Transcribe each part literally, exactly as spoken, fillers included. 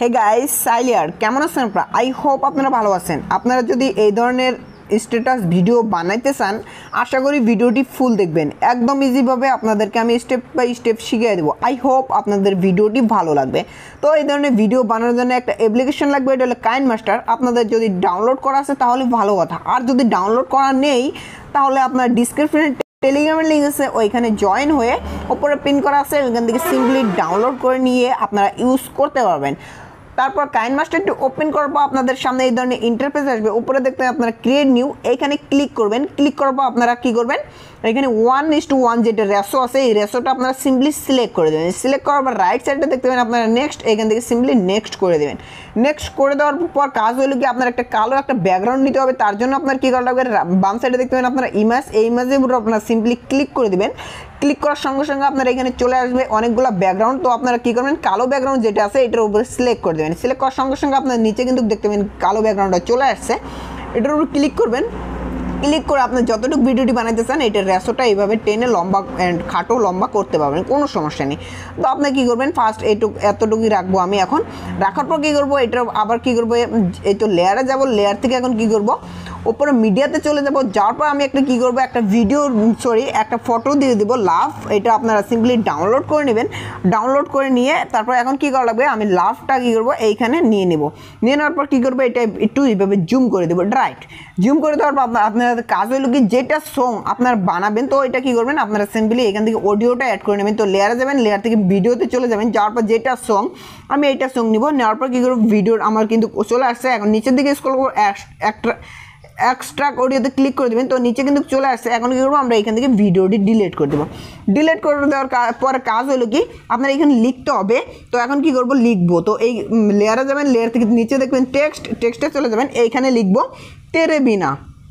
Hey guys সাইলিয়ার কেমন আছেন আপনারা আই হোপ আপনারা ভালো আছেন। আপনারা যদি এই ধরনের স্ট্যাটাস ভিডিও বানাইতে চান আশা করি ভিডিওটি ফুল দেখবেন, একদম ইজিভাবে আপনাদেরকে আমি স্টেপ বাই স্টেপ শিখিয়ে দেবো। আই হোপ আপনাদের ভিডিওটি ভালো লাগবে। তো এই ধরনের ভিডিও বানানোর জন্য একটা অ্যাপ্লিকেশন লাগবে, এটা হলো কাইনমাস্টার। আপনাদের যদি ডাউনলোড করা আছে তাহলে ভালো কথা, আর যদি ডাউনলোড করা নেই তাহলে আপনার ডিসক্রিপশনে টেলিগ্রামের লিঙ্ক আছে, ওইখানে জয়েন হয়ে ওপরে পিন করা আছে, ওইখান থেকে সিম্পলি ডাউনলোড করে নিয়ে আপনারা ইউজ করতে পারবেন। তারপর কাইনমাস্টারটি ওপেন করার পর আপনাদের সামনে এই ধরনের ইন্টারফেস আসবে। উপরে দেখতে আপনারা ক্রিয়েট নিউ এইখানে ক্লিক করবেন। ক্লিক করার পর আপনারা কী করবেন, এখানে ওয়ান ইস টু ওয়ান যেটা রেশো আছে এই রেশোটা আপনারা সিম্পলি সিলেক্ট করে দেবেন। সিলেক্ট করার পর রাইট সাইডে দেখতে পাবেন আপনারা নেক্সট, এখান থেকে সিম্পলি নেক্সট করে দেবেন। নেক্সট করে দেওয়ার পর কাজ হলো কি আপনার একটা কালো একটা ব্যাকগ্রাউন্ড নিতে হবে। তার জন্য আপনার কী করা লাগবে, বাম সাইডে দেখতে পাবেন আপনারা ইমেজ, এই ইমেজের উপর আপনারা সিম্পলি ক্লিক করে দেবেন। ক্লিক করার সঙ্গে সঙ্গে আপনারা এখানে চলে আসবে অনেকগুলো ব্যাকগ্রাউন্ড। তো আপনারা কী করবেন, কালো ব্যাকগ্রাউন্ড যেটা আছে এটার উপরে সিলেক্ট করে দেবেন। সিলেক্ট করার সঙ্গে সঙ্গে আপনার নিচে কিন্তু দেখতে পাবেন কালো ব্যাকগ্রাউন্ডটা চলে আসছে, এটার উপর ক্লিক করবেন। ক্লিক করে আপনি যতটুকু ভিডিওটি বানাইতে চান এটার রেশোটা এইভাবে টেনে লম্বা অ্যান্ড খাটো লম্বা করতে পারবেন, কোনো সমস্যা নেই। তো আপনি কী করবেন, ফার্স্ট এইটুকু এতটুকুই রাখবো আমি। এখন রাখার পর কী করবো, এটা আবার কী করবো, এই তো লেয়ারে যাব, লেয়ার থেকে এখন কী করবো ওপরে মিডিয়াতে চলে যাব। যাওয়ার পর আমি একটা কী করবো, একটা ভিডিও সরি একটা ফটো দিয়ে দেবো লাভ, এটা আপনারা সিম্পলি ডাউনলোড করে নেবেন। ডাউনলোড করে নিয়ে তারপর এখন কী করা লাগবে, আমি লাভটা কী করবো এইখানে নিয়ে নেব। নিয়ে নেওয়ার পর কী করবো, এটা একটু এইভাবে জুম করে দেবো, রাইট। জুম করে দেওয়ার পর আপনার কাজ হলো কি যেটা সং আপনার বানাবেন, তো এটা কী করবেন, আপনারা সিম্পলি এখান থেকে অডিওটা অ্যাড করে নেবেন। তো লেয়ারে যাবেন, লেয়ার থেকে ভিডিওতে চলে যাবেন। যাওয়ার পর যেটা সং আমি এইটা সং নিব। নেওয়ার পর কী করবো, ভিডিওর আমার কিন্তু চলে আসছে। এখন নিচের দিকে স্ক্রল করবো, একটা এক্সট্রাক্ট অডিওতে ক্লিক করে দেবেন। তো নিচে কিন্তু চলে আসছে। এখন কী করবো, আমরা এখান থেকে ভিডিওটি ডিলিট করে দেবো। ডিলিট করে দেওয়ার পরে কাজ হলো কি আপনার এখানে লিখতে হবে। তো এখন কী করবো, লিখবো। তো এই লেয়ারে যাবেন, লেয়ার থেকে নিচে দেখবেন টেক্সট, টেক্সটে চলে যাবেন। এইখানে লিখবো তেরে বিনা,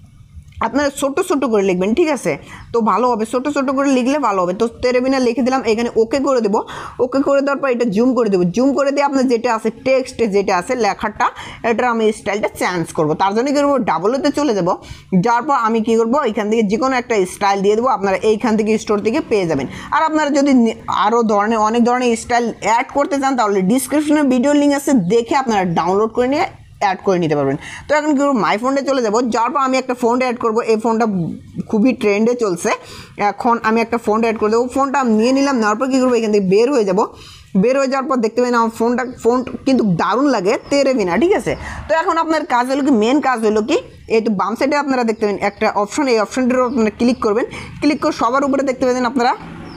আপনারা ছোটো ছোটো করে লিখবেন, ঠিক আছে? তো ভালো হবে, ছোটো ছোটো করে লিখলে ভালো হবে। তো তেরেবিনা লিখে দিলাম, এখানে ওকে করে দেবো। ওকে করে দেওয়ার পর এটা জুম করে দেবো। জুম করে দিয়ে আপনার যেটা আছে টেক্সটে যেটা আছে লেখাটা, এটার আমি স্টাইলটা চেঞ্জ করবো। তার জন্য কী করবো, ডাবলেতে চলে যাব। যাওয়ার পর আমি কী করবো, এখান থেকে যে কোনো একটা স্টাইল দিয়ে দেবো। আপনারা এইখান থেকে স্টোর থেকে পেয়ে যাবেন। আর আপনারা যদি আরও ধরনের অনেক ধরনের স্টাইল অ্যাড করতে চান তাহলে ডিসক্রিপশনে ভিডিও লিঙ্ক আছে, দেখে আপনারা ডাউনলোড করে নিয়ে অ্যাড করে নিতে পারবেন। তো এখন কি করবো, মাই ফোনে চলে যাবো। যাওয়ার পর আমি একটা ফোনটা অ্যাড করবো। এই ফোনটা খুবই ট্রেন্ডে চলছে, এখন আমি একটা ফোনটা অ্যাড করে দেবো। ফোনটা আমি নিয়ে নিলাম। নেওয়ার পর কী করবো, এখান থেকে বের হয়ে যাবো। বের হয়ে যাওয়ার পর দেখতে পাবেন আমার ফোনটা ফোন কিন্তু দারুণ লাগে, তেরে বিনা, ঠিক আছে? তো এখন আপনার কাজ হলো কি, মেন কাজ হলো কি, এই তো বাম সাইডে আপনারা দেখতে পাবেন একটা অপশন, এই অপশনটির আপনারা ক্লিক করবেন। ক্লিক করে সবার উপরে দেখতে পাবেন আপনারা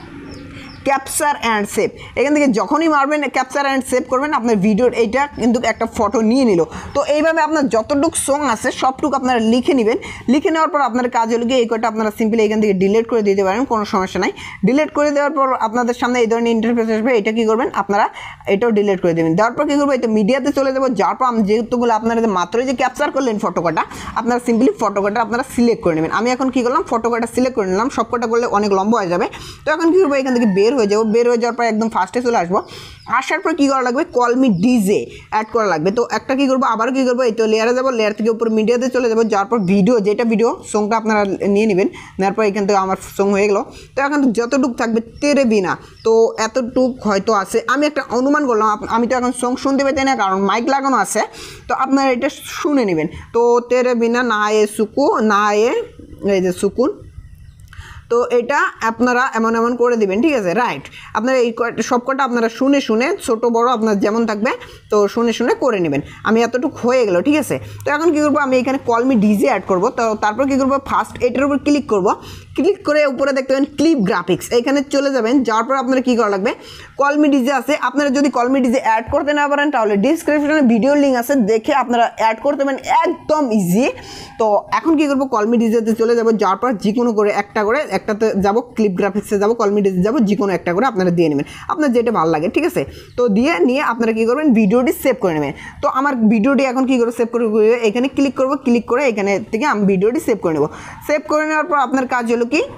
ক্যাপচার অ্যান্ড সেভ। এখান থেকে যখনই মারবেন ক্যাপচার অ্যান্ড সেভ করবেন, আপনার ভিডিওর এইটা কিন্তু একটা ফটো নিয়ে নিল। তো এইভাবে আপনার যতটুকু সং আছে সবটুকু আপনারা লিখে নেবেন। লিখে নেওয়ার পর আপনার কাজ হলো গিয়ে এই কটা আপনারা সিম্পলি এখান থেকে ডিলিট করে দিতে পারেন, কোনো সমস্যা নাই। ডিলিট করে দেওয়ার পর আপনাদের সামনে এই ধরনের ইন্টারফেস আসবে। এটা কী করবেন, আপনারা এটাও ডিলিট করে দেবেন। দেওয়ার পর কী করবো, এটা মিডিয়াতে চলে যাবো। যাওয়ার পর আমি যেহেতুগুলো আপনারা যে মাত্রই যে ক্যাপচার করলেন ফটো কটা, আপনারা সিম্পলি ফটো কটা আপনারা সিলেক্ট করে নেবেন। আমি এখন কী করলাম, ফটো কটা সিলেক্ট করে নিলাম। সব কটা করলে অনেক লম্বা হয়ে যাবে। তো এখন কী করবো, এখান থেকে বের হয়ে যাবো। বের হয়ে যাওয়ার পর একদম ফার্স্টে চলে আসবো। আসার পর কী করা লাগবে, কল মি ডিজে অ্যাড করা লাগবে। তো একটা কী করবো, আবারও কী করবো, এই তো লেয়ারে যাবো। লেয়ার থেকে উপর মিডিয়াতে চলে যাবো। যাওয়ার পর ভিডিও, যেটা ভিডিও সংটা আপনারা নিয়ে নেবেন। নেওয়ার পর এখান থেকে আমার সং হয়ে গেলো। তো এখন যতটুক থাকবে তেরে বিনা, তো এতটুক হয়তো আছে। আমি একটা অনুমান করলাম, আমি তো এখন সং শুনতে পেতে না কারণ মাইক লাগানো আছে। তো আপনারা এটা শুনে নেবেন। তো তেরে বিনা না এ সুকু না এ এই যে সুকুন, তো এটা আপনারা এমন এমন করে দিবেন, ঠিক আছে? রাইট। আপনারা এই সবকটা আপনারা শুনে শুনে ছোট বড় আপনার যেমন থাকবে তো শুনে শুনে করে নেবেন। আমি এতটুকু হয়ে গেল, ঠিক আছে? তো এখন কী করবো, আমি এখানে কল মি ডিজে অ্যাড করবো। তো তারপর কী করবো, ফার্স্ট এটার উপর ক্লিক করবো। ক্লিক করে উপরে দেখতে পাবেন ক্লিপ গ্রাফিক্স, এখানে চলে যাবেন। যাওয়ার পর আপনারা কী করা লাগবে, কল মি ডিজে আছে। আপনারা যদি কল মি ডিজে অ্যাড করতে না পারেন তাহলে ডিসক্রিপশনে ভিডিও লিঙ্ক আছে, দেখে আপনারা অ্যাড করতে পারেন, একদম ইজি। তো এখন কী করবো, কল মি ডিজেতে চলে যাবো। যাওয়ার পর যে কোনো করে একটা করে একটাতে যাবো, ক্লিপ গ্রাফিক্সে যাবো, কল মি ডিজে যাবো, যে কোনো একটা করে আপনারা দিয়ে নেবেন, আপনার যেটা ভালো লাগে, ঠিক আছে? তো দিয়ে নিয়ে আপনারা কী করবেন, ভিডিওটি সেভ করে নেবেন। তো আমার ভিডিওটি এখন কী করবো, সেভ করে এখানে ক্লিক করবো। ক্লিক করে এখানে থেকে আমি ভিডিওটি সেভ করে নেবো। সেভ করে নেওয়ার পর আপনার কাজ হলো কি,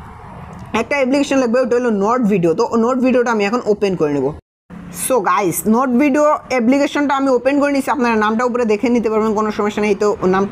একটা অ্যাপ্লিকেশন লাগবে, ওটা হলো নোট ভিডিও। তো নোট ভিডিওটা আমি এখন ওপেন করে নেব। সো গাইস, নোট ভিডিও অ্যাপ্লিকেশনটা আমি ওপেন করে নিচ্ছি। আপনারা নামটা উপরে দেখে নিতে পারবেন, কোনো সমস্যা নেই। তো নামটা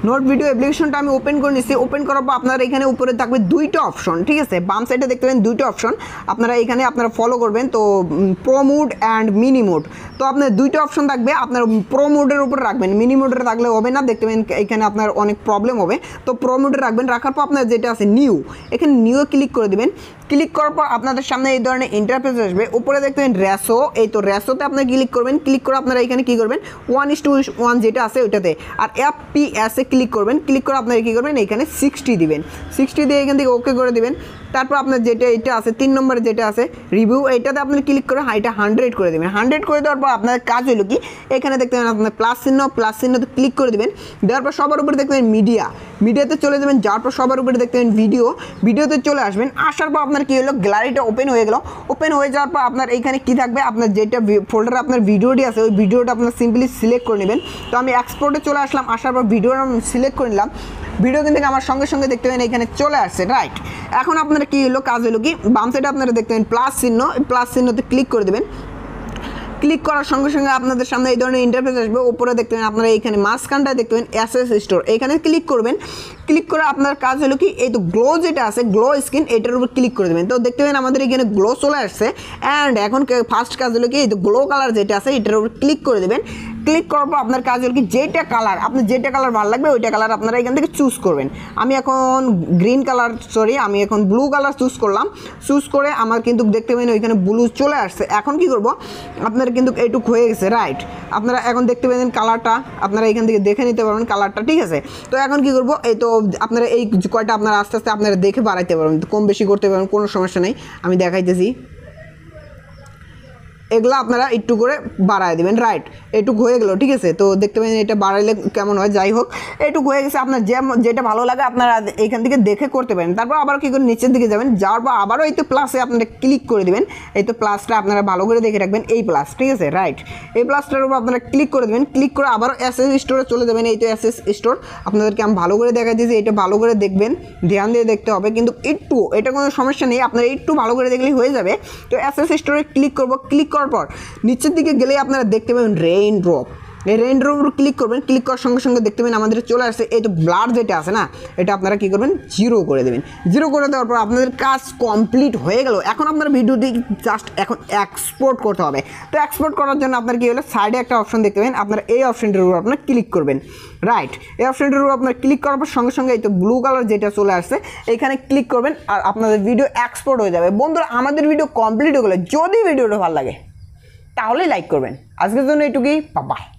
নোট ভিডিও অ্যাপ্লিকেশনটা আমি ওপেন করে নিচ্ছি। ওপেন করার পর আপনারা এখানে উপরে থাকবে দুইটা অপশন, ঠিক আছে, বাম সাইডে দেখতে পাবেন দুইটা অপশন, আপনারা এখানে আপনারা ফলো করবেন। তো pro mode and mini mode, তো আপনার দুইটা অপশন থাকবে, আপনার প্রো মোডের উপর রাখবেন, মিনি মোডে থাকলে হবে না, দেখতে পাবেন এখানে আপনার অনেক প্রবলেম হবে। তো প্রো মোডে রাখবেন, রাখার পর আপনার যেটা আছে নিউ, এখানে নিউ ক্লিক করে দেবেন। ক্লিক করার পর আপনাদের সামনে এই ধরনের ইন্টারফেস আসবে। উপরে দেখতে পাবেন র্যাসো, এই তো র্যাসোতে আপনি ক্লিক করবেন। ক্লিক করে আপনারা এখানে কী করবেন, ওয়ান ইস টু ওয়ান যেটা আছে ওইটাতে, আর এফ পি এসে ক্লিক করবেন। ক্লিক করে আপনারা কী করবেন, এখানে সিক্সটি দিবেন, সিক্সটি দিয়ে এখান থেকে ওকে করে দেবেন। তারপর আপনার যেটা এটা আছে তিন নম্বরে যেটা আছে রিভিউ, এইটাতে আপনি ক্লিক করে এটা হান্ড্রেড করে দেবেন। হান্ড্রেড করে দেওয়ার পর আপনার কাজ হলো কি, এখানে দেখতে পাবেন আপনার প্লাস চিহ্ন, প্লাস চিহ্নতে ক্লিক করে দেবেন। দেওয়ার পর সবার উপরে দেখতে পাবেন মিডিয়া, মিডিয়াতে চলে যাবেন। যাওয়ার পর সবার উপরে দেখতে পাবেন ভিডিও, ভিডিওতে চলে আসবেন। আসার পর আপনার কী হলো, গ্যালারিটা ওপেন হয়ে গেল। ওপেন হয়ে যাওয়ার পর আপনার এইখানে কী থাকবে, আপনার যেটা ফোল্ডারে আপনার ভিডিওটি আছে ওই ভিডিওটা আপনার সিম্পলি সিলেক্ট করে নেবেন। তো আমি এক্সপোর্টে চলে আসলাম, আসার পর ভিডিওটা আমি সিলেক্ট করে নিলাম। ভিডিও কিন্তু আমার সঙ্গে সঙ্গে দেখতে পাবেন এখানে চলে আসছে, রাইট। এখন আপনারা কী হলো, কাজ হলো কি, বাম সাইডে আপনারা দেখতে পাবেন প্লাস চিহ্ন, প্লাস চিহ্নতে ক্লিক করে দেবেন। ক্লিক করার সঙ্গে সঙ্গে আপনাদের সামনে এই ধরনের ইন্টারফেস আসবে। উপরে দেখতে পাবেন আপনারা এইখানে মাঝখানটায় দেখতে পাবেন এস এস স্টোর, এখানে ক্লিক করবেন। ক্লিক করে আপনার কাজ হলো কি, এই তো গ্লো যেটা আছে গ্লো স্ক্রিন, এটার উপর ক্লিক করে দেবেন। তো দেখতে পাবেন আমাদের এখানে গ্লো চলে আসছে। অ্যান্ড এখন ফার্স্ট কাজ হলো কি, এই তো গ্লো কালার যেটা আছে এটার উপর ক্লিক করে দেবেন। ক্লিক করার পর আপনার কাজ হলো কি, যেটা কালার আপনার যেটা কালার ভালো লাগবে ওইটা কালার আপনারা এখান থেকে চুজ করবেন। আমি এখন গ্রিন কালার সরি আমি এখন ব্লু কালার চুজ করলাম। চুজ করে আমার কিন্তু দেখতে পাবেন ওইখানে ব্লু চলে আসছে। এখন কি করব, আপনার কিন্তু এইটুক হয়ে গেছে, রাইট। আপনারা এখন দেখতে পাবেন কালারটা, আপনারা এখান থেকে দেখে নিতে পারবেন কালারটা, ঠিক আছে। তো এখন কি করব, এই তো আপনারা এই কয়টা আপনারা আস্তে আস্তে আপনারা দেখে বাড়াইতে পারবেন, কম বেশি করতে পারবেন, কোনো সমস্যা নেই। আমি দেখাইতেছি, এগুলো আপনারা একটু করে বাড়ায় দেবেন, রাইট। এটুক হয়ে গেল, ঠিক আছে। তো দেখতে পাবেন এটা বাড়াইলে কেমন হয়, যাই হোক এটুক হয়ে গেছে। আপনার যে যেটা ভালো লাগে আপনারা এখান থেকে দেখে করতে পারেন। তারপর আবার কী করে নিচের দিকে যাবেন, যাওয়ার পর আবারও এই তো প্লাসে আপনারা ক্লিক করে দেবেন। এই তো প্লাসটা আপনারা ভালো করে দেখে রাখবেন, এই প্লাস, ঠিক আছে, রাইট। এই প্লাসটার উপর আপনারা ক্লিক করে দেবেন। ক্লিক করে আবারও এস এস স্টোরে চলে যাবেন। এই তো এস এস স্টোর আপনাদেরকে আমি ভালো করে দেখা দিয়েছি, এটা ভালো করে দেখবেন, ধ্যান দিয়ে দেখতে হবে কিন্তু একটু, এটা কোনো সমস্যা নেই, আপনারা একটু ভালো করে দেখলেই হয়ে যাবে। তো এস এস স্টোরে ক্লিক করবো। ক্লিক করার পর নিচের দিকে গেলে আপনারা দেখতে পাবেন রেইন ড্রপ, এই রেইন ড্রপ উপর ক্লিক করবেন। ক্লিক করার সঙ্গে সঙ্গে দেখতে পাবেন আমাদের চলে আসছে এই তো ব্লার যেটা আছে না, এটা আপনারা কী করবেন, জিরো করে দেবেন। জিরো করে দেওয়ার পর আপনাদের কাজ কমপ্লিট হয়ে গেল। এখন আপনার ভিডিওটি জাস্ট এখন এক্সপোর্ট করতে হবে। তো এক্সপোর্ট করার জন্য আপনার কী হলো, সাইডে একটা অপশন দেখতে পাবেন, আপনারা এই অপশনটির উপর আপনার ক্লিক করবেন, রাইট। এই অপশনটির উপর আপনার ক্লিক করার পর সঙ্গে সঙ্গে এই তো ব্লু কালার যেটা চলে আসছে এখানে ক্লিক করবেন, আর আপনাদের ভিডিও এক্সপোর্ট হয়ে যাবে। বন্ধুরা আমাদের ভিডিও কমপ্লিট হয়ে গেলো, যদি ভিডিওটা ভালো লাগে তাহলে লাইক করবেন। আজকের জন্য এইটুকুই, বাই।